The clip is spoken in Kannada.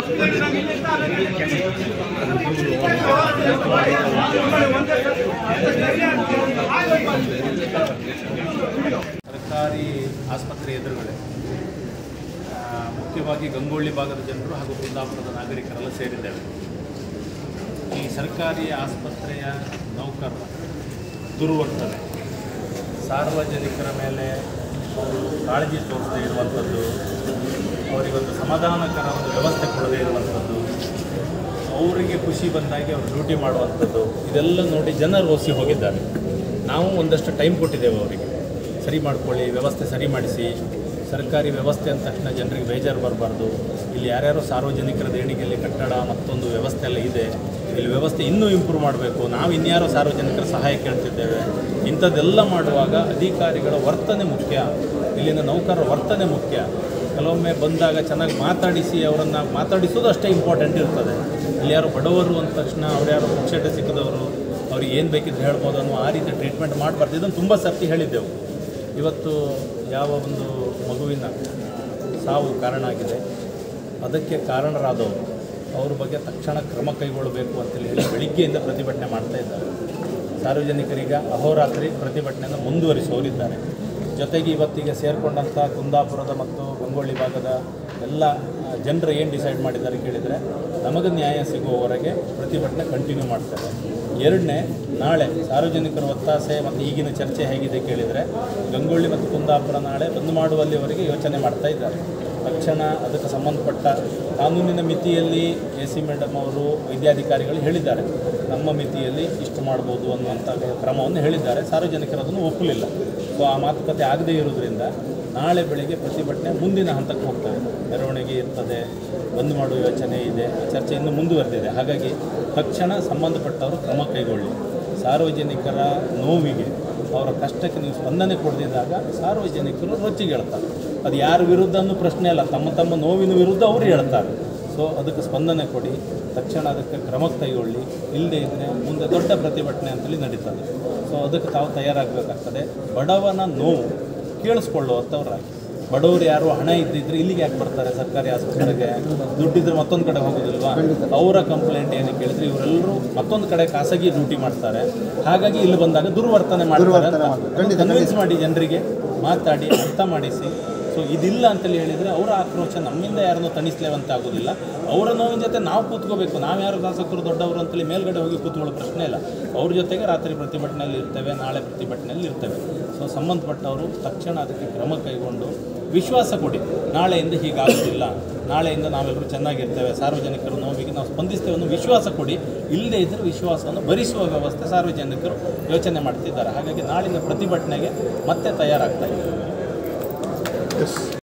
ಸರ್ಕಾರಿ ಆಸ್ಪತ್ರೆ ಎದುರುಗಡೆ ಮುಖ್ಯವಾಗಿ ಗಂಗೊಳ್ಳಿ ಭಾಗದ ಜನರು ಹಾಗೂ ಕುಂದಾಪುರದ ನಾಗರಿಕರೆಲ್ಲ ಸೇರಿದ್ದೇವೆ. ಈ ಸರ್ಕಾರಿ ಆಸ್ಪತ್ರೆಯ ನೌಕರರ ದುರ್ವರ್ತನೆ, ಸಾರ್ವಜನಿಕರ ಮೇಲೆ ಕಾಳಜಿ ತೋರಿಸದೇ ಇರುವಂಥದ್ದು, ಅವರಿಗೊಂದು ಸಮಾಧಾನಕರ ಒಂದು ವ್ಯವಸ್ಥೆ ಕೊಡದೇ ಇರುವಂಥದ್ದು, ಅವರಿಗೆ ಖುಷಿ ಬಂದಾಗೆ ಅವರು ಡ್ಯೂಟಿ ಮಾಡುವಂಥದ್ದು, ಇದೆಲ್ಲ ನೋಡಿ ಜನರು ಒಸಿ ಹೋಗಿದ್ದಾರೆ. ನಾವು ಒಂದಷ್ಟು ಟೈಮ್ ಕೊಟ್ಟಿದ್ದೇವೆ ಅವರಿಗೆ, ಸರಿ ಮಾಡ್ಕೊಳ್ಳಿ, ವ್ಯವಸ್ಥೆ ಸರಿ ಮಾಡಿಸಿ. ಸರ್ಕಾರಿ ವ್ಯವಸ್ಥೆ ಅಂದ ತಕ್ಷಣ ಜನರಿಗೆ ಬೇಜಾರು ಬರಬಾರ್ದು. ಇಲ್ಲಿ ಯಾರ್ಯಾರೋ ಸಾರ್ವಜನಿಕರ ದೇಣಿಗೆಯಲ್ಲಿ ಕಟ್ಟಡ ಮತ್ತೊಂದು ವ್ಯವಸ್ಥೆ ಎಲ್ಲ ಇದೆ, ಇಲ್ಲಿ ವ್ಯವಸ್ಥೆ ಇನ್ನೂ ಇಂಪ್ರೂವ್ ಮಾಡಬೇಕು, ನಾವು ಇನ್ಯಾರೋ ಸಾರ್ವಜನಿಕರ ಸಹಾಯ ಕೇಳ್ತಿದ್ದೇವೆ. ಇಂಥದ್ದೆಲ್ಲ ಮಾಡುವಾಗ ಅಧಿಕಾರಿಗಳ ವರ್ತನೆ ಮುಖ್ಯ, ಇಲ್ಲಿನ ನೌಕರರ ವರ್ತನೆ ಮುಖ್ಯ. ಕೆಲವೊಮ್ಮೆ ಬಂದಾಗ ಚೆನ್ನಾಗಿ ಮಾತಾಡಿಸಿ ಅವರನ್ನು ಮಾತಾಡಿಸೋದು ಅಷ್ಟೇ ಇಂಪಾರ್ಟೆಂಟ್ ಇರ್ತದೆ. ಇಲ್ಲಿ ಯಾರು ಬಡವರು ಅಂದ ತಕ್ಷಣ ಅವ್ರು ಯಾರೋ ಪುಕ್ಷಟೆ ಸಿಕ್ಕಿದವರು, ಅವ್ರಿಗೆ ಏನು ಬೇಕಿದ್ದು ಹೇಳ್ಬೋದು ಅನ್ನೋ ಆ ರೀತಿ ಟ್ರೀಟ್ಮೆಂಟ್ ಮಾಡಬಾರ್ದು. ಇದನ್ನು ತುಂಬ ಸರ್ತಿ ಹೇಳಿದ್ದೆವು. ಇವತ್ತು ಯಾವ ಒಂದು ಮಗುವಿನ ಸಾವು ಕಾರಣ ಆಗಿದೆ, ಅದಕ್ಕೆ ಕಾರಣರಾದವರು ಅವ್ರ ಬಗ್ಗೆ ತಕ್ಷಣ ಕ್ರಮ ಕೈಗೊಳ್ಳಬೇಕು ಅಂತೇಳಿ ಹೇಳಿ ಬೆಳಿಗ್ಗೆಯಿಂದ ಪ್ರತಿಭಟನೆ ಮಾಡ್ತಾ ಇದ್ದಾರೆ. ಸಾರ್ವಜನಿಕರೀಗ ಅಹೋರಾತ್ರಿ ಪ್ರತಿಭಟನೆಯನ್ನು ಮುಂದುವರಿಸುವವರಿದ್ದಾರೆ. ಜೊತೆಗೆ ಇವತ್ತಿಗೆ ಸೇರಿಕೊಂಡಂಥ ಕುಂದಾಪುರದ ಮತ್ತು ಗಂಗೊಳ್ಳಿ ಭಾಗದ ಎಲ್ಲ ಜನರು ಏನು ಡಿಸೈಡ್ ಮಾಡಿದ್ದಾರೆ ಕೇಳಿದರೆ, ನಮಗೆ ನ್ಯಾಯ ಸಿಗುವವರೆಗೆ ಪ್ರತಿಭಟನೆ ಕಂಟಿನ್ಯೂ ಮಾಡ್ತಾರೆ. ಎರಡನೇ, ನಾಳೆ ಸಾರ್ವಜನಿಕರ ಒತ್ತಾಸೆ ಮತ್ತು ಈಗಿನ ಚರ್ಚೆ ಹೇಗಿದೆ ಕೇಳಿದರೆ, ಗಂಗೊಳ್ಳಿ ಮತ್ತು ಕುಂದಾಪುರ ನಾಳೆ ಬಂದ್ ಮಾಡುವಲ್ಲಿವರೆಗೆ ಯೋಚನೆ ಮಾಡ್ತಾ ಇದ್ದಾರೆ. ತಕ್ಷಣ ಅದಕ್ಕೆ ಸಂಬಂಧಪಟ್ಟ ಕಾನೂನಿನ ಮಿತಿಯಲ್ಲಿ AC ಮೇಡಮ್ ಅವರು ವೈದ್ಯಾಧಿಕಾರಿಗಳು ಹೇಳಿದ್ದಾರೆ, ನಮ್ಮ ಮಿತಿಯಲ್ಲಿ ಇಷ್ಟು ಮಾಡ್ಬೋದು ಅನ್ನುವಂಥ ಕ್ರಮವನ್ನು ಹೇಳಿದ್ದಾರೆ. ಸಾರ್ವಜನಿಕರು ಅದನ್ನು ಒಪ್ಪಲಿಲ್ಲ. ಸೊ ಆ ಮಾತುಕತೆ ಆಗದೇ ಇರೋದ್ರಿಂದ ನಾಳೆ ಬೆಳಗ್ಗೆ ಪ್ರತಿಭಟನೆ ಮುಂದಿನ ಹಂತಕ್ಕೆ ಹೋಗ್ತದೆ. ಮೆರವಣಿಗೆ ಇರ್ತದೆ, ಬಂದ್ ಮಾಡುವ ಯೋಚನೆ ಇದೆ, ಚರ್ಚೆ ಇನ್ನೂ ಮುಂದುವರೆದಿದೆ. ಹಾಗಾಗಿ ತಕ್ಷಣ ಸಂಬಂಧಪಟ್ಟವರು ಕ್ರಮ ಕೈಗೊಳ್ಳಿ. ಸಾರ್ವಜನಿಕರ ನೋವಿಗೆ, ಅವರ ಕಷ್ಟಕ್ಕೆ ನೀವು ಸ್ಪಂದನೆ ಕೊಡದಿದ್ದಾಗ ಸಾರ್ವಜನಿಕರು ರೊಚ್ಚಿಗೆ ಹೇಳ್ತಾರೆ. ಅದು ಯಾರ ವಿರುದ್ಧ ಅನ್ನೋ ಪ್ರಶ್ನೆ ಅಲ್ಲ, ತಮ್ಮ ನೋವಿನ ವಿರುದ್ಧ ಅವರು ಹೇಳ್ತಾರೆ. ಸೊ ಅದಕ್ಕೆ ಸ್ಪಂದನೆ ಕೊಡಿ, ತಕ್ಷಣ ಅದಕ್ಕೆ ಕ್ರಮ ಕೈಗೊಳ್ಳಿ. ಇಲ್ಲದೇ ಇದ್ದರೆ ಮುಂದೆ ದೊಡ್ಡ ಪ್ರತಿಭಟನೆ ಅಂತೇಳಿ ನಡೀತದೆ. ಸೊ ಅದಕ್ಕೆ ತಾವು ತಯಾರಾಗಬೇಕಾಗ್ತದೆ. ಬಡವನ ನೋವು ಕೇಳಿಸ್ಕೊಳ್ಳುವಂಥವ್ರಾಗಿ, ಬಡವರು ಯಾರು ಹಣ ಇದ್ದಿದ್ರೆ ಇಲ್ಲಿಗೆ ಯಾಕೆ ಬರ್ತಾರೆ ಸರ್ಕಾರಿ ಆಸ್ಪತ್ರೆಗೆ? ದುಡ್ಡಿದ್ರೆ ಮತ್ತೊಂದು ಕಡೆ ಹೋಗೋದಿಲ್ವಾ? ಅವರ ಕಂಪ್ಲೇಂಟ್ ಏನು ಕೇಳಿದ್ರೆ ಇವರೆಲ್ಲರೂ ಮತ್ತೊಂದು ಕಡೆ ಖಾಸಗಿ ಡ್ಯೂಟಿ ಮಾಡ್ತಾರೆ, ಹಾಗಾಗಿ ಇಲ್ಲಿ ಬಂದಾಗ ದುರ್ವರ್ತನೆ ಮಾಡ್ತಾರೆ ಅಂತ ಕನ್ವಿನ್ಸ್ ಮಾಡಿ, ಜನರಿಗೆ ಮಾತಾಡಿ ಅರ್ಥ ಮಾಡಿಸಿ. ಸೊ ಇದಿಲ್ಲ ಅಂತೇಳಿ ಹೇಳಿದರೆ ಅವರ ಆಕ್ರೋಶ ನಮ್ಮಿಂದ ಯಾರನ್ನೂ ತಣಿಸ್ಲೇವಂತ ಆಗೋದಿಲ್ಲ. ಅವರ ನೋವಿನ ಜೊತೆ ನಾವು ಕೂತ್ಕೋಬೇಕು. ನಾವು ಯಾರು ಶಾಸಕರು ದೊಡ್ಡವರು ಅಂತೇಳಿ ಮೇಲ್ಗಡೆ ಹೋಗಿ ಕೂತ್ಕೊಳ್ಳೋ ಪ್ರಶ್ನೆ ಇಲ್ಲ. ಅವ್ರ ಜೊತೆಗೆ ರಾತ್ರಿ ಪ್ರತಿಭಟನೆಯಲ್ಲಿ ಇರ್ತೇವೆ, ನಾಳೆ ಪ್ರತಿಭಟನೆಯಲ್ಲಿ ಇರ್ತೇವೆ. ಸೊ ಸಂಬಂಧಪಟ್ಟವರು ತಕ್ಷಣ ಅದಕ್ಕೆ ಕ್ರಮ ಕೈಗೊಂಡು ವಿಶ್ವಾಸ ಕೊಡಿ, ನಾಳೆಯಿಂದ ಹೀಗಾಗೋದಿಲ್ಲ, ನಾಳೆಯಿಂದ ನಾವೆಲ್ಲರೂ ಚೆನ್ನಾಗಿರ್ತೇವೆ, ಸಾರ್ವಜನಿಕರ ನೋವಿಗೆ ನಾವು ಸ್ಪಂದಿಸ್ತೇವೆ ಅನ್ನೋ ವಿಶ್ವಾಸ ಕೊಡಿ. ಇಲ್ಲದೇ ಇದ್ದರೆ ವಿಶ್ವಾಸವನ್ನು ಭರಿಸುವ ವ್ಯವಸ್ಥೆ ಸಾರ್ವಜನಿಕರು ಯೋಚನೆ ಮಾಡ್ತಿದ್ದಾರೆ. ಹಾಗಾಗಿ ನಾಳಿನ ಪ್ರತಿಭಟನೆಗೆ ಮತ್ತೆ ತಯಾರಾಗ್ತಾ ಇದ್ದಾರೆ.